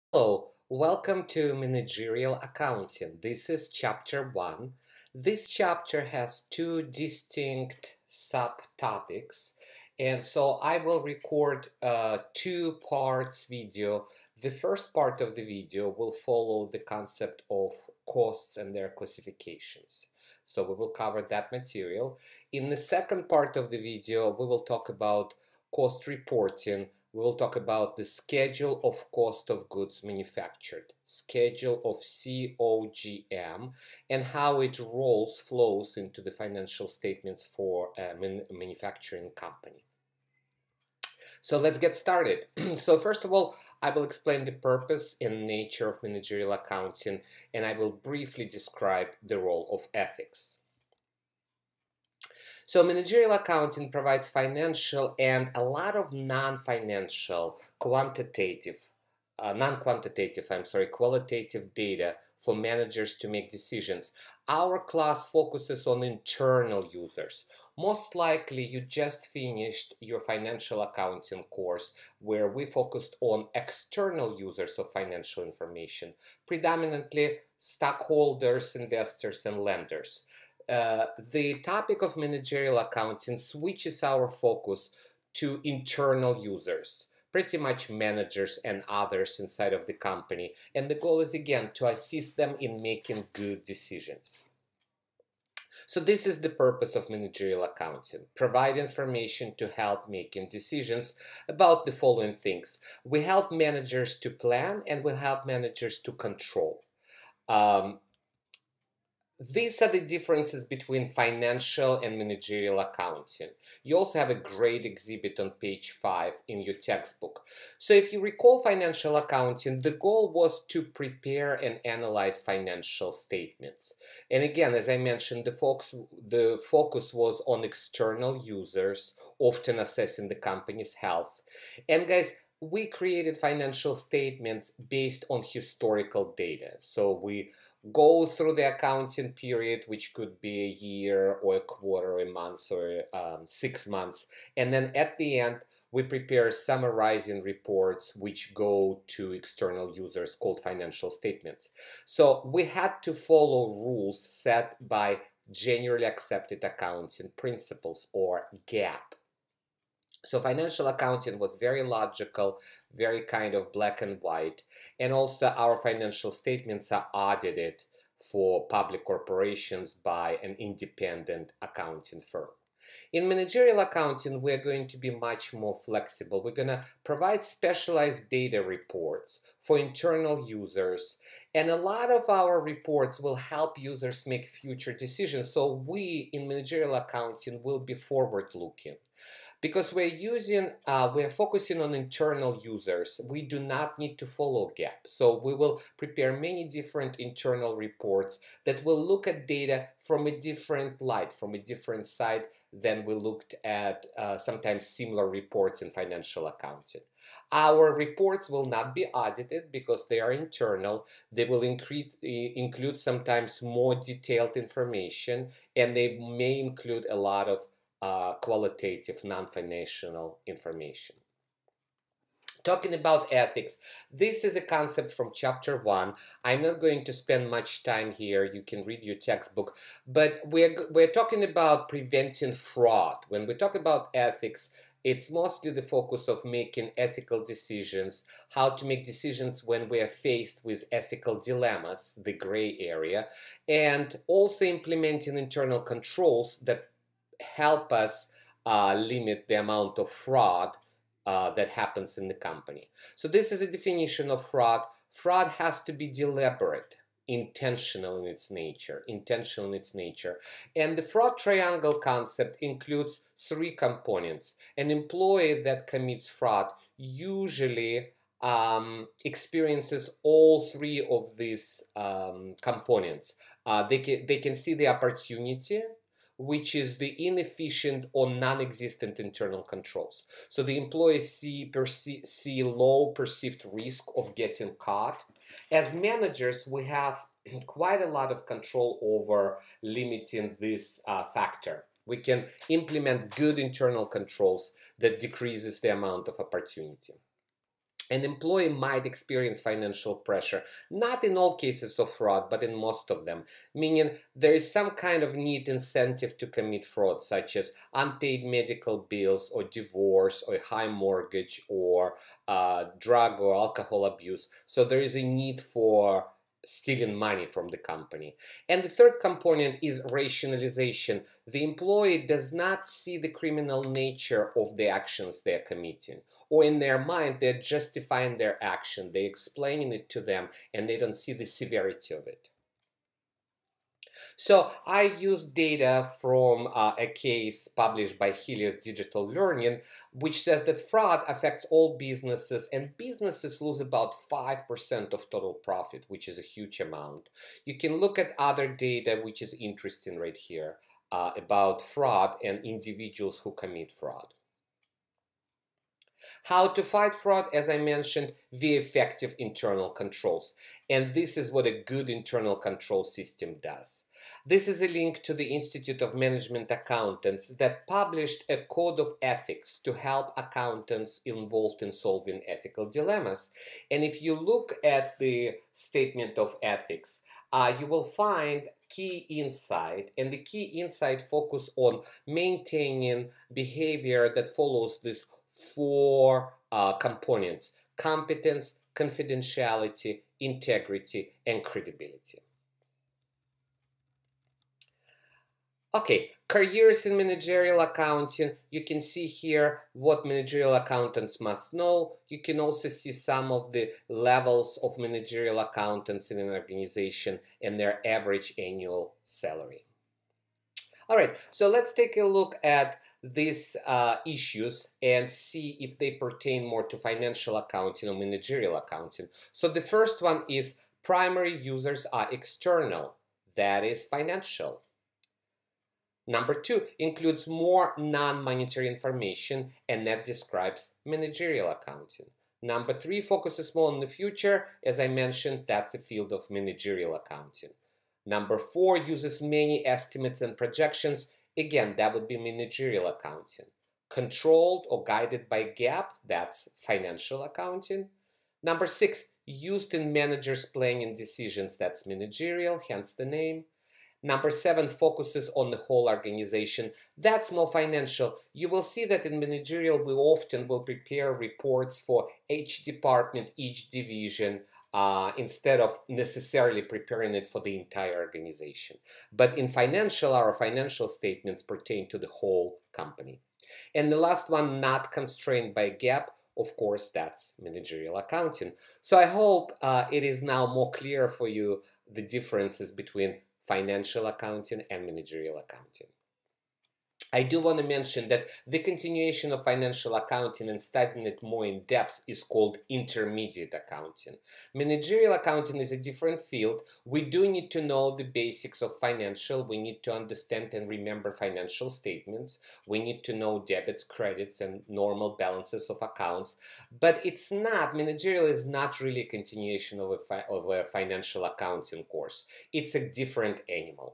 Hello, welcome to Managerial Accounting. This is Chapter 1. This chapter has two distinct subtopics, and so I will record two parts video. The first part of the video will follow the concept of costs and their classifications. So we will cover that material. In the second part of the video, we will talk about cost reporting. We will talk about the schedule of cost of goods manufactured, schedule of COGM, and how it flows into the financial statements for a manufacturing company. So let's get started. So first of all, I will explain the purpose and nature of managerial accounting, and I will briefly describe the role of ethics. So managerial accounting provides financial and a lot of non-financial, qualitative data for managers to make decisions. Our class focuses on internal users. Most likely you just finished your financial accounting course where we focused on external users of financial information, predominantly stockholders, investors, and lenders. The topic of managerial accounting switches our focus to internal users, pretty much managers and others inside of the company. And the goal is again to assist them in making good decisions. So this is the purpose of managerial accounting: provide information to help making decisions about the following things. We help managers to plan and we help managers to control. These are the differences between financial and managerial accounting. You also have a great exhibit on page 5 in your textbook. So if you recall financial accounting, the goal was to prepare and analyze financial statements. And again, as I mentioned, the focus was on external users, often assessing the company's health. And guys, we created financial statements based on historical data. So we go through the accounting period, which could be a year or a quarter, a month, or 6 months. And then at the end, we prepare summarizing reports which go to external users called financial statements. So we had to follow rules set by generally accepted accounting principles, or GAAP. So financial accounting was very logical, very kind of black and white, and also our financial statements are audited for public corporations by an independent accounting firm. In managerial accounting, we're going to be much more flexible. We're going to provide specialized data reports for internal users, and a lot of our reports will help users make future decisions. So we in managerial accounting will be forward-looking. Because we're focusing on internal users, we do not need to follow GAAP. So we will prepare many different internal reports that will look at data from a different light, from a different side than we looked at sometimes similar reports in financial accounting. Our reports will not be audited because they are internal. They will include sometimes more detailed information, and they may include a lot of qualitative, non-financial information. Talking about ethics, this is a concept from Chapter 1. I'm not going to spend much time here. You can read your textbook. But we're talking about preventing fraud. When we talk about ethics, it's mostly the focus of making ethical decisions, how to make decisions when we are faced with ethical dilemmas, the gray area, and also implementing internal controls that help us limit the amount of fraud that happens in the company. So this is a definition of fraud. Fraud has to be deliberate, intentional in its nature, And the fraud triangle concept includes 3 components. An employee that commits fraud usually experiences all 3 of these components. They can see the opportunity, which is the inefficient or non-existent internal controls. So the employees see low perceived risk of getting caught. As managers, we have quite a lot of control over limiting this factor. We can implement good internal controls that decreases the amount of opportunity. An employee might experience financial pressure, not in all cases of fraud, but in most of them, meaning there is some kind of neat incentive to commit fraud, such as unpaid medical bills or divorce or high mortgage or drug or alcohol abuse. So there is a need for stealing money from the company. And the third component is rationalization. The employee does not see the criminal nature of the actions they're committing, or in their mind they're justifying their action, they're explaining it to them, and they don't see the severity of it. So I used data from a case published by Helios Digital Learning, which says that fraud affects all businesses, and businesses lose about 5% of total profit, which is a huge amount. You can look at other data, which is interesting right here, about fraud and individuals who commit fraud. How to fight fraud, as I mentioned, via effective internal controls. And this is what a good internal control system does. This is a link to the Institute of Management Accountants that published a code of ethics to help accountants involved in solving ethical dilemmas. And if you look at the statement of ethics, you will find key insight, and the key insight focus on maintaining behavior that follows this four components: competence, confidentiality, integrity, and credibility. Okay, careers in managerial accounting. You can see here what managerial accountants must know. You can also see some of the levels of managerial accountants in an organization and their average annual salary. All right, so let's take a look at these issues and see if they pertain more to financial accounting or managerial accounting. So the first one is primary users are external, that is financial. Number two includes more non-monetary information, and that describes managerial accounting. Number three focuses more on the future. As I mentioned, that's the field of managerial accounting. Number four uses many estimates and projections. Again, that would be managerial accounting. Controlled or guided by GAAP, that's financial accounting. Number six, used in managers' planning decisions, that's managerial, hence the name. Number seven focuses on the whole organization. That's more financial. You will see that in managerial, we often will prepare reports for each department, each division, instead of necessarily preparing it for the entire organization. But in financial, our financial statements pertain to the whole company. And the last one, not constrained by GAAP, of course, that's managerial accounting. So I hope it is now more clear for you the differences between financial accounting and managerial accounting. I do want to mention that the continuation of financial accounting and studying it more in depth is called intermediate accounting. Managerial accounting is a different field. We do need to know the basics of financial. We need to understand and remember financial statements. We need to know debits, credits, and normal balances of accounts. But it's not, managerial is not really a continuation of a financial accounting course. It's a different animal.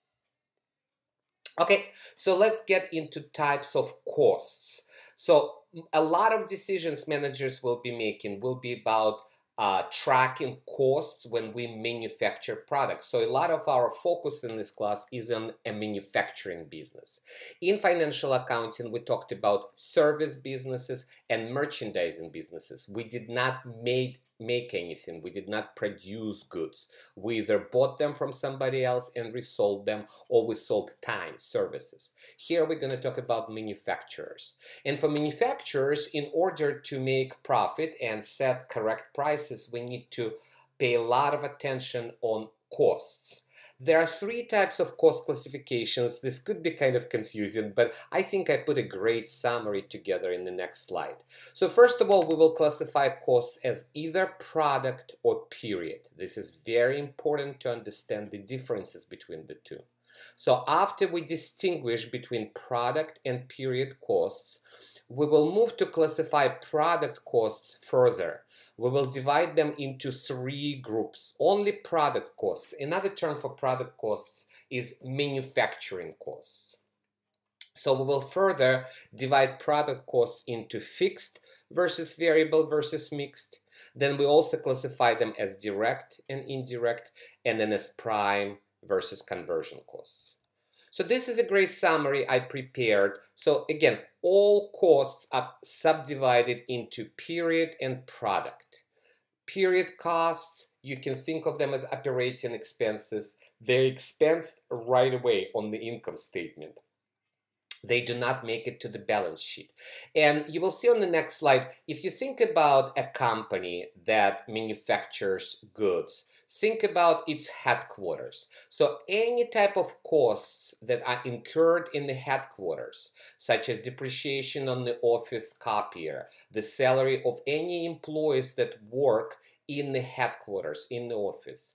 Okay, so let's get into types of costs. So a lot of decisions managers will be making will be about tracking costs when we manufacture products. So a lot of our focus in this class is on a manufacturing business. In financial accounting, we talked about service businesses and merchandising businesses. We did not make anything. We did not produce goods. We either bought them from somebody else and resold them, or we sold time, services. Here we're going to talk about manufacturers. And for manufacturers, in order to make profit and set correct prices, we need to pay a lot of attention on costs. There are three types of cost classifications. This could be kind of confusing, but I think I put a great summary together in the next slide. So first of all, we will classify costs as either product or period. This is very important to understand the differences between the two. So after we distinguish between product and period costs, we will move to classify product costs further. We will divide them into three groups. Only product costs. Another term for product costs is manufacturing costs. So we will further divide product costs into fixed, versus variable versus mixed. Then we also classify them as direct and indirect, and then as prime versus conversion costs. So this is a great summary I prepared. So again, all costs are subdivided into period and product. Period costs, you can think of them as operating expenses. They're expensed right away on the income statement. They do not make it to the balance sheet. And you will see on the next slide, if you think about a company that manufactures goods, think about its headquarters. So any type of costs that are incurred in the headquarters, such as depreciation on the office copier, the salary of any employees that work in the headquarters, in the office.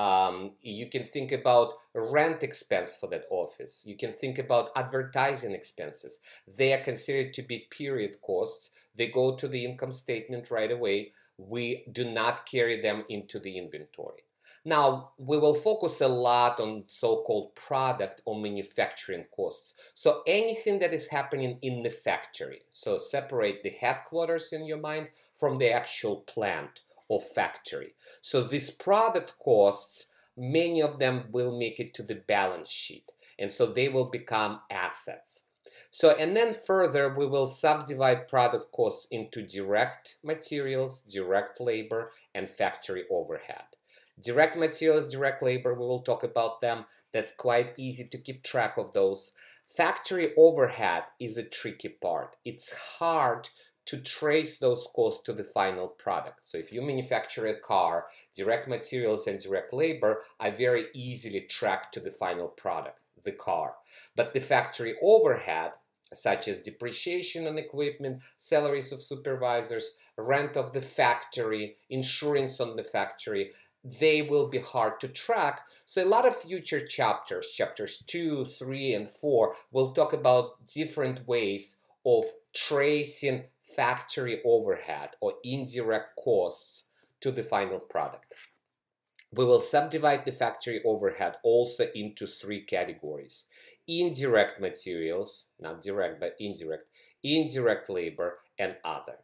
You can think about rent expense for that office. You can think about advertising expenses. They are considered to be period costs. They go to the income statement right away. We do not carry them into the inventory. Now, we will focus a lot on so-called product or manufacturing costs. So anything that is happening in the factory. So separate the headquarters in your mind from the actual plant or factory. So these product costs, many of them will make it to the balance sheet, and so they will become assets. So, and then further, we will subdivide product costs into direct materials, direct labor, and factory overhead. Direct materials, direct labor, we will talk about them. That's quite easy to keep track of those. Factory overhead is a tricky part. It's hard to trace those costs to the final product. So if you manufacture a car, direct materials and direct labor are very easily tracked to the final product, the car. But the factory overhead, such as depreciation on equipment, salaries of supervisors, rent of the factory, insurance on the factory, they will be hard to track. So a lot of future chapters, chapters 2, 3, and 4, will talk about different ways of tracing factory overhead or indirect costs to the final product. We will subdivide the factory overhead also into 3 categories. Indirect materials, not direct but indirect, indirect labor, and other.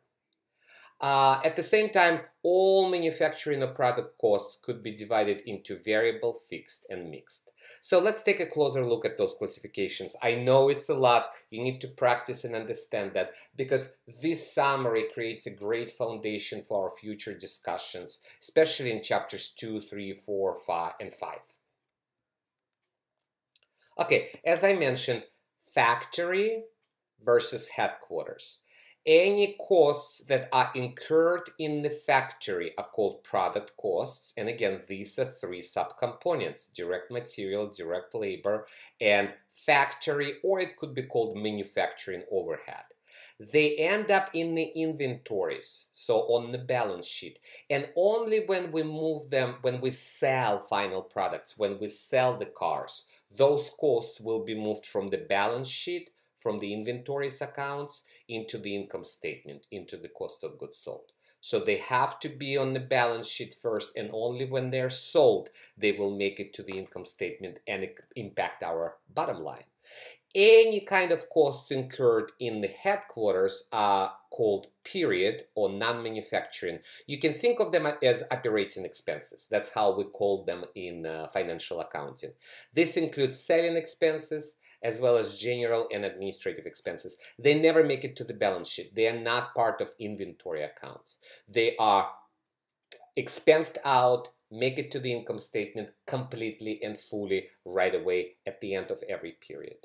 At the same time, all manufacturing or product costs could be divided into variable, fixed, and mixed. So let's take a closer look at those classifications. I know it's a lot. You need to practice and understand that, because this summary creates a great foundation for our future discussions, especially in chapters 2, 3, 4, 5, and 5. Okay, as I mentioned, factory versus headquarters. Any costs that are incurred in the factory are called product costs. And again, these are 3 subcomponents: direct material, direct labor, and factory, or it could be called manufacturing overhead. They end up in the inventories, so on the balance sheet. And only when we move them, when we sell final products, when we sell the cars, those costs will be moved from the balance sheet, from the inventories accounts, into the income statement, into the cost of goods sold. So they have to be on the balance sheet first, and only when they're sold, they will make it to the income statement and impact our bottom line. Any kind of costs incurred in the headquarters are called period or non-manufacturing. You can think of them as operating expenses. That's how we call them in financial accounting. This includes selling expenses, as well as general and administrative expenses. They never make it to the balance sheet. They are not part of inventory accounts. They are expensed out, make it to the income statement completely and fully right away at the end of every period.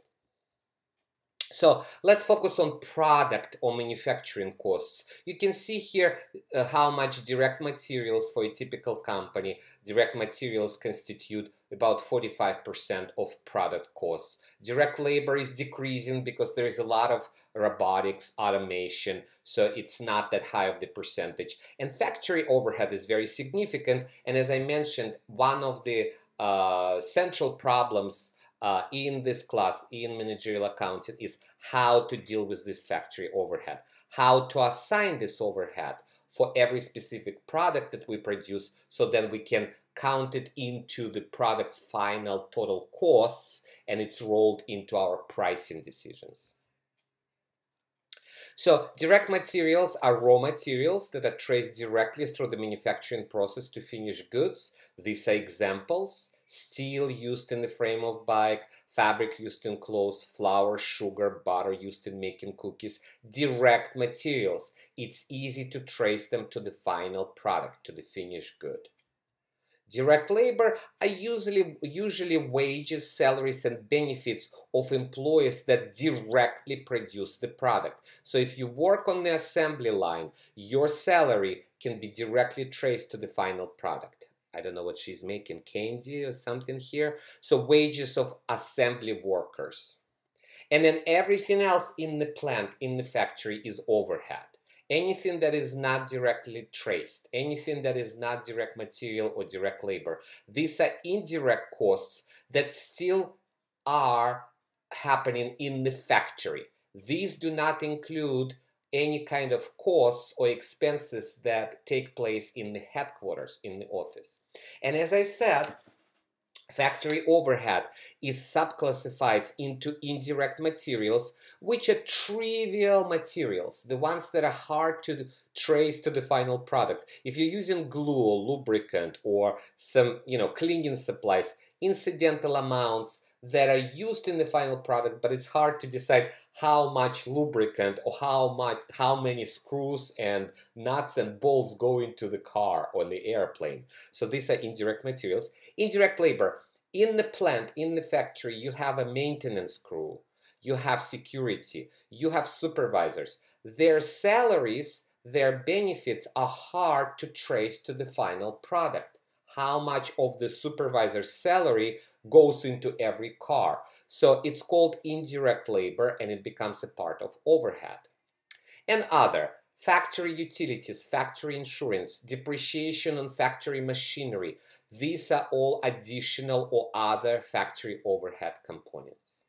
So let's focus on product or manufacturing costs. You can see here how much direct materials for a typical company. Direct materials constitute about 45% of product costs. Direct labor is decreasing because there is a lot of robotics, automation, so it's not that high of the percentage. And factory overhead is very significant. And as I mentioned, one of the central problems in this class, in managerial accounting, is how to deal with this factory overhead, how to assign this overhead for every specific product that we produce, so then we can count it into the product's final total costs, and it's rolled into our pricing decisions. So direct materials are raw materials that are traced directly through the manufacturing process to finished goods. These are examples: steel used in the frame of bike, fabric used in clothes, flour, sugar, butter used in making cookies. Direct materials. It's easy to trace them to the final product, to the finished good. Direct labor are usually wages, salaries, and benefits of employees that directly produce the product. So if you work on the assembly line, your salary can be directly traced to the final product. I don't know what she's making, candy or something here. So wages of assembly workers. And then everything else in the plant, in the factory, is overhead. Anything that is not directly traced, anything that is not direct material or direct labor, these are indirect costs that still are happening in the factory. These do not include any kind of costs or expenses that take place in the headquarters, in the office. And as I said, factory overhead is subclassified into indirect materials, which are trivial materials, the ones that are hard to trace to the final product. If you're using glue or lubricant or some, cleaning supplies, incidental amounts that are used in the final product, but it's hard to decide how much lubricant or how many screws and nuts and bolts go into the car or the airplane. So these are indirect materials. Indirect labor. In the plant, in the factory, you have a maintenance crew, you have security, you have supervisors. Their salaries, their benefits are hard to trace to the final product. How much of the supervisor's salary goes into every car. So it's called indirect labor, and it becomes a part of overhead. And other. Factory utilities, factory insurance, depreciation on factory machinery. These are all additional or other factory overhead components.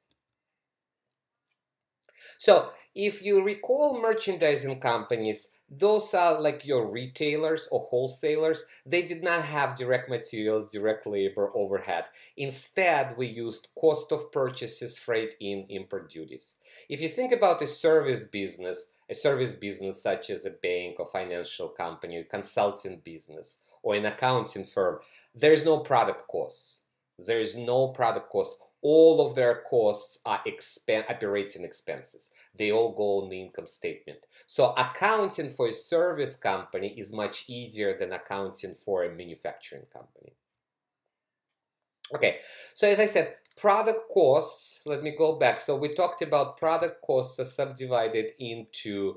So if you recall, merchandising companies, those are like your retailers or wholesalers. They did not have direct materials, direct labor, overhead. Instead, we used cost of purchases, freight in, import duties. If you think about a service business such as a bank or financial company, a consulting business, or an accounting firm, there's no product costs. There is no product cost. All of their costs are operating expenses. They all go on the income statement. So accounting for a service company is much easier than accounting for a manufacturing company. Okay, so as I said, product costs, let me go back. So we talked about product costs are subdivided into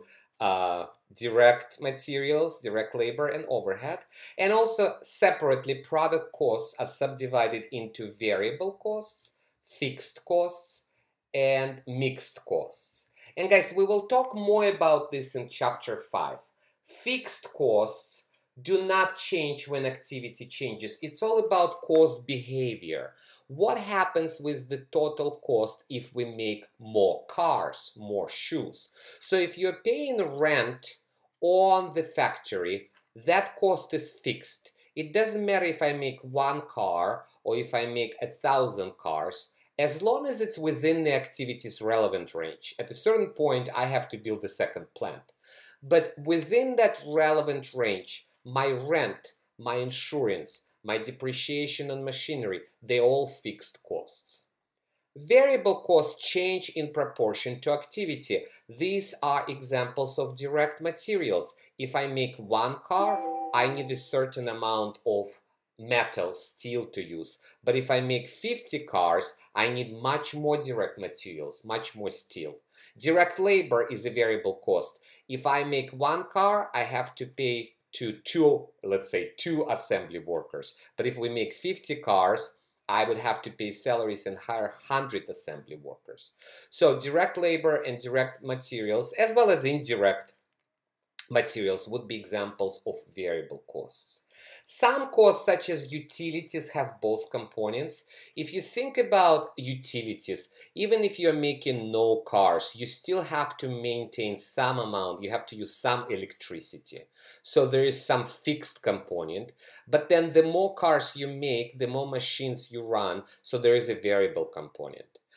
direct materials, direct labor, and overhead. And also separately, product costs are subdivided into variable costs, fixed costs, and mixed costs. And guys, we will talk more about this in chapter 5. Fixed costs do not change when activity changes. It's all about cost behavior. What happens with the total cost if we make more cars, more shoes? So if you're paying rent on the factory, that cost is fixed. It doesn't matter if I make one car or if I make 1,000 cars, as long as it's within the activity's relevant range. At a certain point, I have to build a second plant. But within that relevant range, my rent, my insurance, my depreciation on machinery, they're all fixed costs. Variable costs change in proportion to activity. These are examples of direct materials. If I make one car, I need a certain amount of metal, steel to use. But if I make 50 cars, I need much more direct materials, much more steel. Direct labor is a variable cost. If I make one car, I have to pay to two assembly workers. But if we make 50 cars, I would have to pay salaries and hire 100 assembly workers. So direct labor and direct materials, as well as indirect materials, would be examples of variable costs. Some costs, such as utilities, have both components. If you think about utilities, even if you're making no cars, you still have to maintain some amount. You have to use some electricity. So there is some fixed component. But then the more cars you make, the more machines you run. So there is a variable component.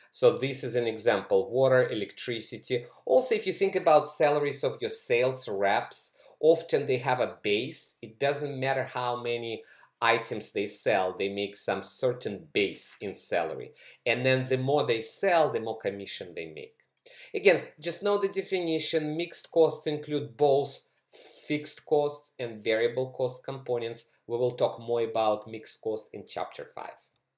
So this is an example: water, electricity. Also, if you think about salaries of your sales reps, often they have a base. It doesn't matter how many items they sell, they make some certain base in salary. And then the more they sell, the more commission they make. Again, just know the definition. Mixed costs include both fixed costs and variable cost components. We will talk more about mixed cost in chapter 5.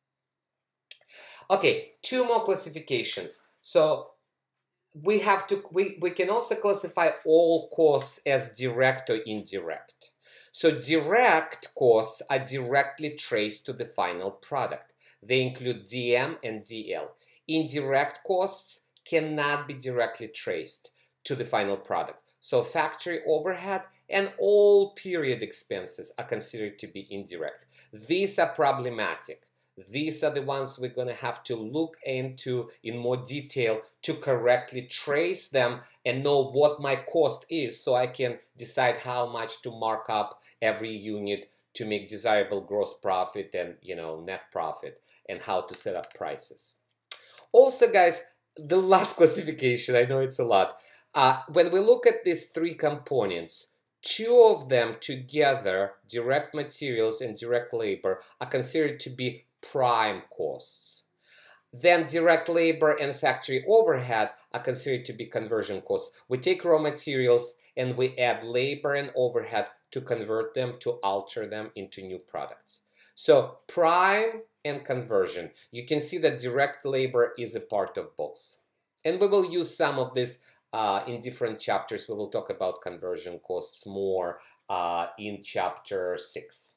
Okay, two more classifications. So we can also classify all costs as direct or indirect. So direct costs are directly traced to the final product. They include DM and DL. Indirect costs cannot be directly traced to the final product. So factory overhead and all period expenses are considered to be indirect. These are problematic. These are the ones we're going to have to look into in more detail to correctly trace them and know what my cost is, so I can decide how much to mark up every unit to make desirable gross profit and net profit, and how to set up prices. Also, guys, the last classification, I know it's a lot. When we look at these three components, two of them together, direct materials and direct labor, are considered to be prime costs. Then direct labor and factory overhead are considered to be conversion costs. We take raw materials and we add labor and overhead to convert them, to alter them into new products. So prime and conversion. You can see that direct labor is a part of both. And we will use some of this in different chapters. We will talk about conversion costs more in chapter 6.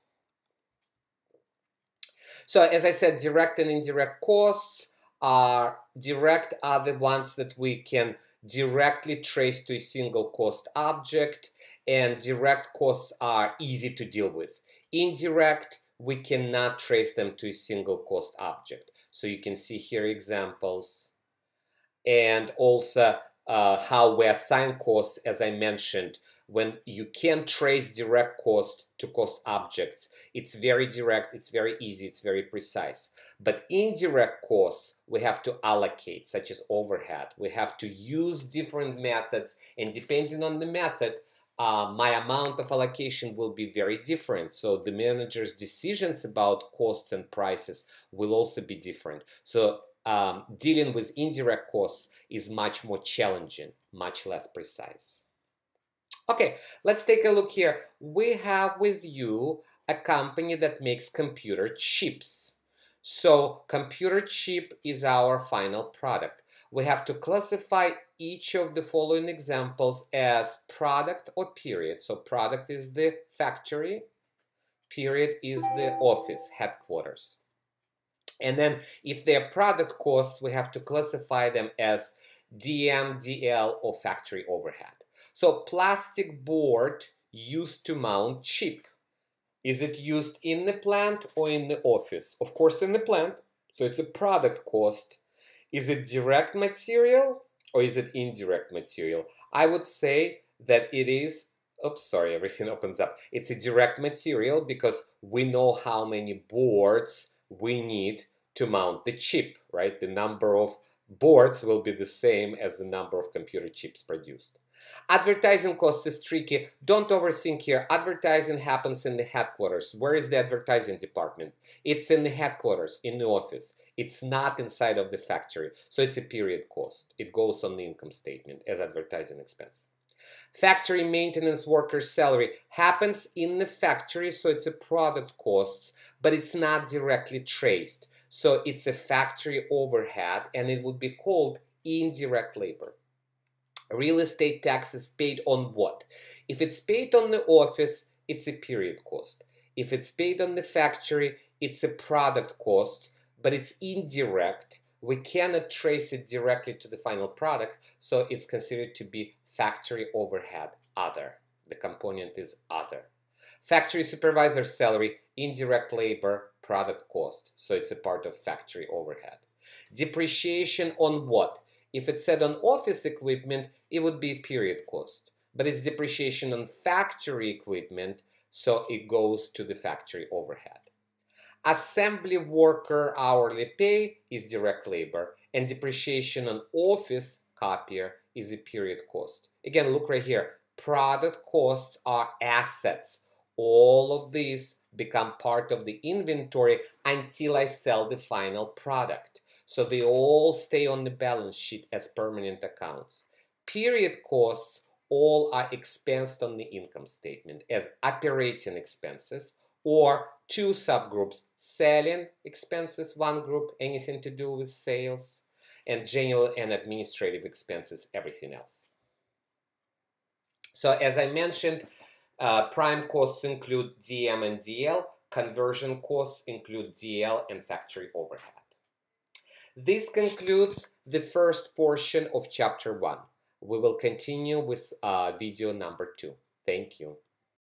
So as I said, direct and indirect costs are direct are the ones that we can directly trace to a single cost object, and direct costs are easy to deal with. Indirect, we cannot trace them to a single cost object. So you can see here examples, and also how we assign costs, as I mentioned. When you can trace direct cost to cost objects, it's very direct, it's very easy, it's very precise. But indirect costs, we have to allocate, such as overhead. We have to use different methods, and depending on the method, my amount of allocation will be very different. So the manager's decisions about costs and prices will also be different. So dealing with indirect costs is much more challenging, much less precise. Okay, let's take a look here. We have with you a company that makes computer chips. So computer chip is our final product. We have to classify each of the following examples as product or period. So product is the factory, period is the office, headquarters. And then if they're product costs, we have to classify them as DM, DL, or factory overhead. So plastic board used to mount chip. Is it used in the plant or in the office? Of course in the plant, so it's a product cost. Is it direct material or is it indirect material? I would say that it is, oops, sorry, everything opens up. It's a direct material because we know how many boards we need to mount the chip, right? The number of boards will be the same as the number of computer chips produced. Advertising cost is tricky. Don't overthink here. Advertising happens in the headquarters. Where is the advertising department? It's in the headquarters, in the office. It's not inside of the factory. So it's a period cost. It goes on the income statement as advertising expense. Factory maintenance worker's salary happens in the factory, so it's a product cost, but it's not directly traced. So it's a factory overhead, and it would be called indirect labor. Real estate tax is paid on what? If it's paid on the office, it's a period cost. If it's paid on the factory, it's a product cost, but it's indirect. We cannot trace it directly to the final product, so it's considered to be factory overhead, other. The component is other. Factory supervisor's salary, indirect labor, product cost, so it's a part of factory overhead. Depreciation on what? If it's said on office equipment, it would be period cost. But it's depreciation on factory equipment, so it goes to the factory overhead. Assembly worker hourly pay is direct labor, and depreciation on office copier is a period cost. Again, look right here. Product costs are assets. All of these become part of the inventory until I sell the final product. So they all stay on the balance sheet as permanent accounts. Period costs all are expensed on the income statement as operating expenses, or two subgroups: selling expenses, one group, anything to do with sales, and general and administrative expenses, everything else. So as I mentioned, prime costs include DM and DL. Conversion costs include DL and factory overhead. This concludes the first portion of Chapter 1. We will continue with video number 2. Thank you.